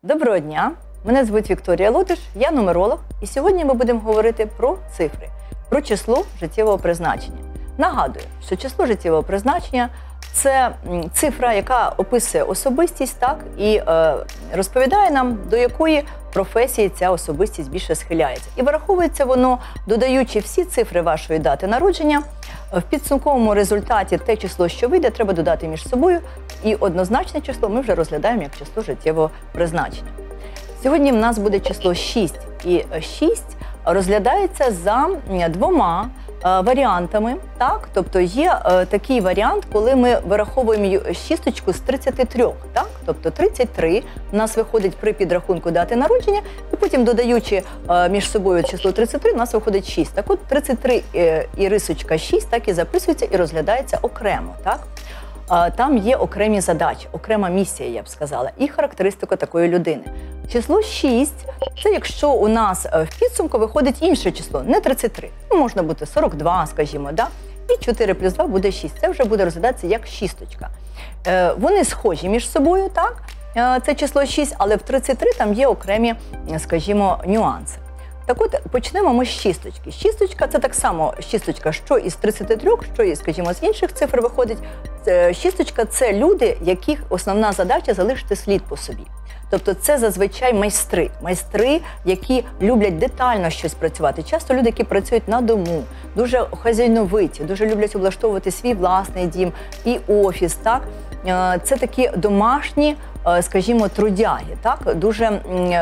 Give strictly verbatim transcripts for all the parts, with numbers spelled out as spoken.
Доброго дня! Мене звуть Вікторія Лодиш, я нумеролог, і сьогодні ми будемо говорити про цифри, про число життєвого призначення. Нагадую, що число життєвого призначення – це цифра, яка описує особистість, так, і е, розповідає нам, до якої професії ця особистість більше схиляється. І враховується воно, додаючи всі цифри вашої дати народження. В підсумковому результаті те число, що вийде, треба додати між собою, і однозначне число ми вже розглядаємо як число життєвого призначення. Сьогодні в нас буде число шість, і шість розглядається за двома варіантами. Так? Тобто є такий варіант, коли ми вираховуємо шісточку з тридцяти трьох. Так? Тобто тридцять три у нас виходить при підрахунку дати народження, і потім, додаючи між собою число тридцять три, у нас виходить шість. Так от тридцять три і рисочка шість так і записується і розглядається окремо. Так? Там є окремі задачі, окрема місія, я б сказала, і характеристика такої людини. Число шість – це якщо у нас в підсумку виходить інше число, не тридцять три. Ну, можна бути сорок два, скажімо, да? І чотири плюс два буде шість. Це вже буде розглядатися як шісточка. Е, вони схожі між собою, так? Е, це число шість, але в тридцять три там є окремі, скажімо, нюанси. Так от, почнемо ми з шісточки. Шісточка – це так само шісточка, що із тридцяти трьох, що із, скажімо, з інших цифр виходить. Шісточка – це люди, яких основна задача – залишити слід по собі. Тобто це зазвичай майстри. Майстри, які люблять детально щось працювати. Часто люди, які працюють на дому, дуже хазяйновиті, дуже люблять облаштовувати свій власний дім і офіс. Так? Це такі домашні, скажімо, трудяги, так? Дуже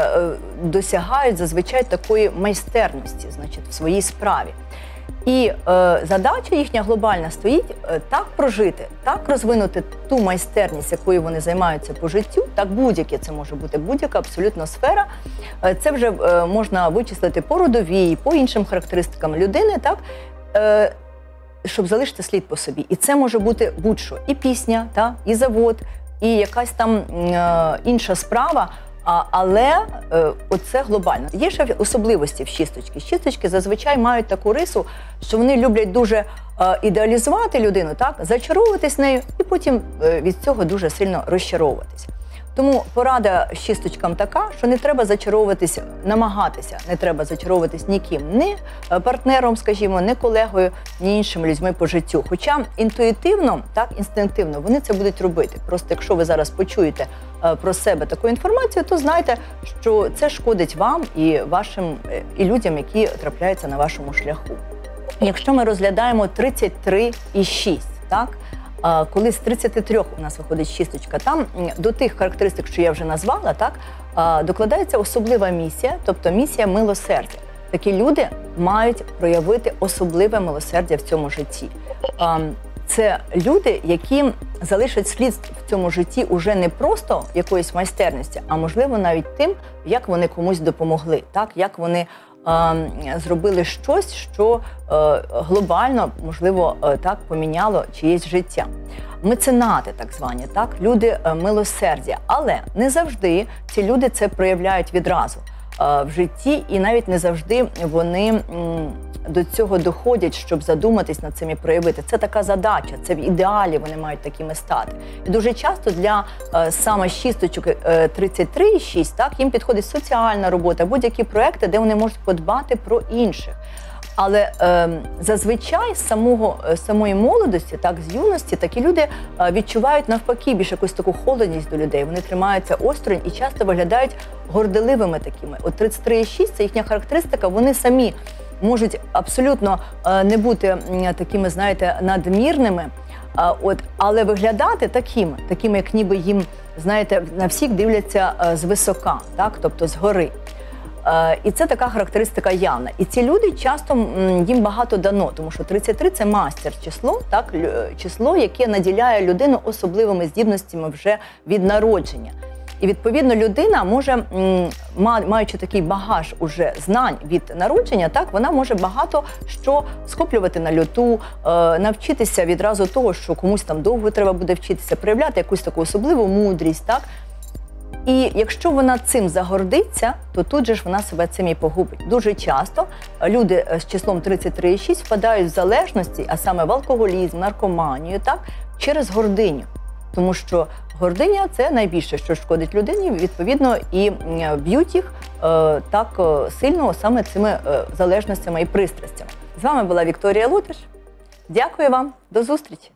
досягають зазвичай такої майстерності, значить, в своїй справі. І е, задача їхня глобальна стоїть е, так прожити, так розвинути ту майстерність, якою вони займаються по життю, так будь-яке це може бути, будь-яка абсолютно сфера. Е, це вже е, можна вичислити по родовій, по іншим характеристикам людини, так, е, щоб залишити слід по собі. І це може бути будь-що, і пісня, так, і завод, і якась там е, інша справа. А, але е, оце глобально. Є ще особливості в шісточки. Шісточки зазвичай мають таку рису, що вони люблять дуже е, ідеалізувати людину, так, зачаровуватись нею і потім е, від цього дуже сильно розчаровуватись. Тому порада шісточкам така, що не треба зачаровуватись, намагатися, не треба зачаровуватись ніким, ні партнером, скажімо, ні колегою, ні іншими людьми по життю. Хоча інтуїтивно, так, інстинктивно вони це будуть робити. Просто якщо ви зараз почуєте про себе таку інформацію, то знайте, що це шкодить вам і вашим, і людям, які трапляються на вашому шляху. Якщо ми розглядаємо тридцять три і шість, так, коли з тридцяти трьох у нас виходить шісточка, там до тих характеристик, що я вже назвала, так, докладається особлива місія, тобто місія милосердя. Такі люди мають проявити особливе милосердя в цьому житті. Це люди, які залишать слід в цьому житті уже не просто якоїсь майстерності, а можливо навіть тим, як вони комусь допомогли, так, як вони зробили щось, що глобально, можливо, так поміняло чиєсь життя. Меценати, так звані, так, люди милосердя. Але не завжди ці люди це проявляють відразу в житті, і навіть не завжди вони до цього доходять, щоб задуматись над цим і проявити. Це така задача, це в ідеалі вони мають такими стати. І дуже часто для е, саме шісточок е, тридцять три і шість, так, їм підходить соціальна робота, будь-які проекти, де вони можуть подбати про інших. Але е, зазвичай з самого, самої молодості, так, з юності, такі люди е, відчувають навпаки більш якусь таку холодність до людей. Вони тримаються осторонь і часто виглядають горделивими такими. От тридцять три і шість – це їхня характеристика, вони самі можуть абсолютно е, не бути такими, знаєте, надмірними, е, от, але виглядати такими, такими, як ніби їм, знаєте, на всіх дивляться е, звисока, так, тобто згори. І це така характеристика явна. І ці люди часто, їм багато дано, тому що тридцять три – це мастер число, так, число, яке наділяє людину особливими здібностями вже від народження. І, відповідно, людина може, маючи такий багаж уже знань від народження, так, вона може багато що схоплювати на льоту, навчитися відразу того, що комусь там довго треба буде вчитися, проявляти якусь таку особливу мудрість, так. І якщо вона цим загордиться, то тут же ж вона себе цим і погубить. Дуже часто люди з числом тридцять три і шість впадають в залежності, а саме в алкоголізм, наркоманію, так, через гординю. Тому що Гординя – це найбільше, що шкодить людині, відповідно, і б'ють їх е, так е, сильно саме цими е, залежностями і пристрастями. З вами була Вікторія Лутиш. Дякую вам, до зустрічі!